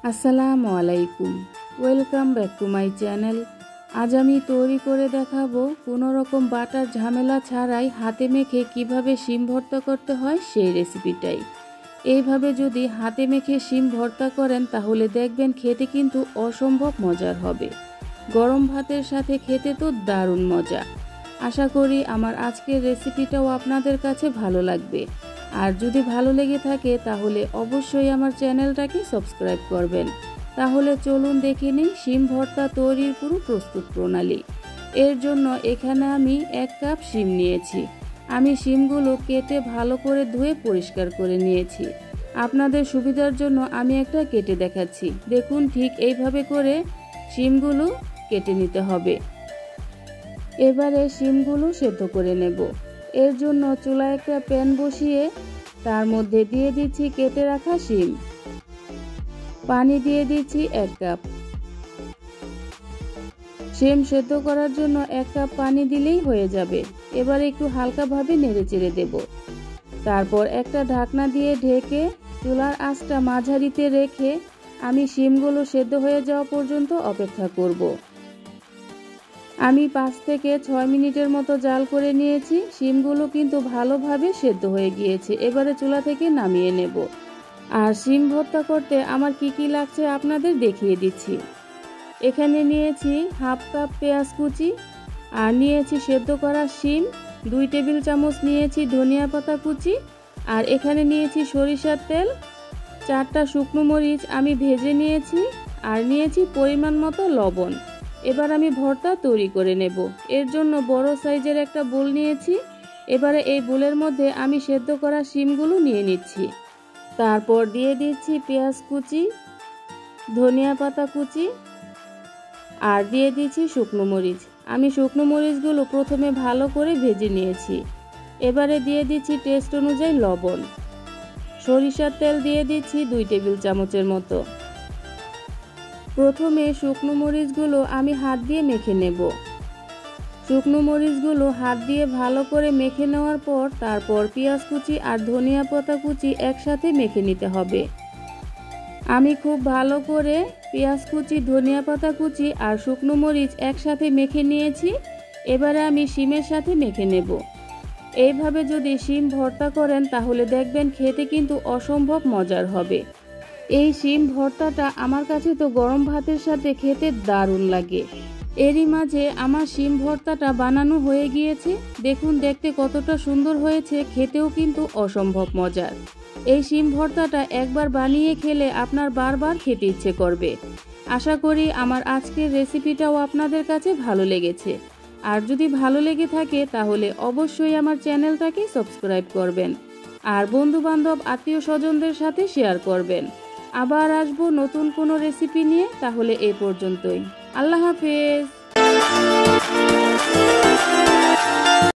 আসসালামু আলাইকুম, welcome back to my channel. আজ আমি তৈরি করে দেখাবো কোনো রকম বাটার ঝামেলা ছাড়াই হাতে মেখে কিভাবে শিম ভর্তা করতে হয় সেই রেসিপিটাই। এইভাবে যদি হাতে মেখে শিম ভর্তা করেন তাহলে দেখবেন খেতে কিন্তু অসম্ভব মজার হবে। গরম ভাতের সাথে খেতে তো দারুণ মজা। আশা করি আমার আজকের রেসিপিটাও আপনাদের কাছে ভালো লাগবে। আর যদি ভালো লেগে থাকে তাহলে অবশ্যই আমার চ্যানেলটাকে সাবস্ক্রাইব করবেন। তাহলে চলুন দেখে নিই শিম ভর্তা তৈরির পুরো প্রস্তুত প্রণালী। এর জন্য এখানে আমি 1 কাপ শিম নিয়েছি। আমি শিমগুলো কেটে ভালো করে ধুয়ে পরিষ্কার করে নিয়েছি। আপনাদের সুবিধার জন্য আমি একটা কেটে দেখাচ্ছি। দেখুন, ঠিক এইভাবে করে শিমগুলো কেটে নিতে হবে। এবারে শিমগুলো সেদ্ধ করে নেব। এর জন্য চুলায় একটা প্যান বসিয়ে তার মধ্যে দিয়ে দিচ্ছি কেটে রাখা শিম। পানি দিয়ে দিচ্ছি 1 কাপ। শিম সেদ্ধ করার জন্য 1 কাপ পানি দিলেই হয়ে যাবে। এবার একটু হালকাভাবে নেড়েচেড়ে দেব। তারপর একটা ঢাকনা দিয়ে ঢেকে চুলার আঁচটা মাঝারিতে রেখে আমি শিমগুলো সেদ্ধ হয়ে যাওয়া পর্যন্ত অপেক্ষা করব। আমি 5 থেকে 6 মিনিটের মতো জাল করে নিয়েছি। শিমগুলো কিন্তু ভালোভাবে সেদ্ধ হয়ে গিয়েছে। এবারে চুলা থেকে নামিয়ে নেব। আর শিম ভর্তা করতে আমার কি লাগছে আপনাদের দেখিয়ে দিচ্ছি। এখানে নিয়েছি হাফ কাপ পেঁয়াজ কুচি, আর নিয়েছি সেদ্ধ করা শিম, 2 টেবিল চামচ নিয়েছি ধনিয়া পাতা কুচি, আর এখানে নিয়েছি সরিষার তেল, 4টা শুকনো মরিচ আমি ভেজে নিয়েছি, আর নিয়েছি পরিমাণ মতো লবণ। এবার আমি ভর্তা তৈরি করে নেব। এর জন্য বড় সাইজের একটা বোল নিয়েছি। এবারে এই বোলের মধ্যে আমি সেদ্ধ করা শিমগুলো নিয়ে নিচ্ছি। তারপর দিয়ে দিচ্ছি পেঁয়াজ কুচি, ধনিয়া পাতা কুচি, আর দিয়ে দিচ্ছি শুকনো মরিচ। আমি শুকনো মরিচগুলো প্রথমে ভালো করে ভেজে নিয়েছি। এবারে দিয়ে দিচ্ছি টেস্ট অনুযায়ী লবণ। সরিষার তেল দিয়ে দিচ্ছি 2 টেবিল চামচের মতো। প্রথমে শুকনো মরিচগুলো আমি হাত দিয়ে মেখে নেব। শুকনো মরিচগুলো হাত দিয়ে ভালো করে মেখে নেওয়ার পর তারপর পেঁয়াজ কুচি আর ধনিয়া পাতা কুচি একসাথে মেখে নিতে হবে। আমি খুব ভালো করে পেঁয়াজ কুচি, ধনিয়া পাতা কুচি আর শুকনো মরিচ একসাথে মেখে নিয়েছি। এবারে আমি শিমের সাথে মেখে নেব। এইভাবে যদি শিম ভর্তা করেন তাহলে দেখবেন খেতে কিন্তু অসম্ভব মজার হবে। এই শিম ভর্তাটা আমার কাছে তো গরম ভাতের সাথে খেতে দারুণ লাগে। এরই মাঝে আমার শিম ভর্তাটা বানানো হয়ে গিয়েছে। দেখুন দেখতে কতটা সুন্দর হয়েছে, খেতেও কিন্তু অসম্ভব মজার। এই শিম ভর্তাটা একবার বানিয়ে খেলে আপনার বারবার খেতে ইচ্ছে করবে। আশা করি আমার আজকের রেসিপিটাও আপনাদের কাছে ভালো লেগেছে। আর যদি ভালো লেগে থাকে তাহলে অবশ্যই আমার চ্যানেলটাকে সাবস্ক্রাইব করবেন, আর বন্ধু বান্ধব আত্মীয় স্বজনদের সাথে শেয়ার করবেন। আবার আসবো নতুন কোনো রেসিপি নিয়ে। তাহলে এই পর্যন্তই। আল্লাহ হাফেজ।